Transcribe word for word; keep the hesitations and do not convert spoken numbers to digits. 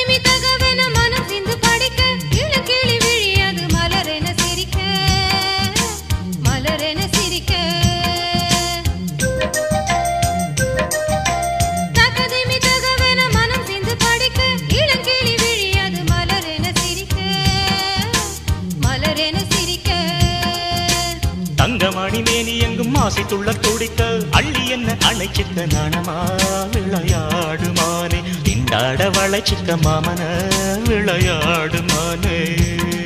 தங்கமணி மேனி எங்கும் ஆசை துள்ள துடிக்க அள்ளி என்ன அழைச்சிக்க நாணமா விளையாடுமானே திண்டாட வளைச்சிக்க மாமன விளையாடுமானே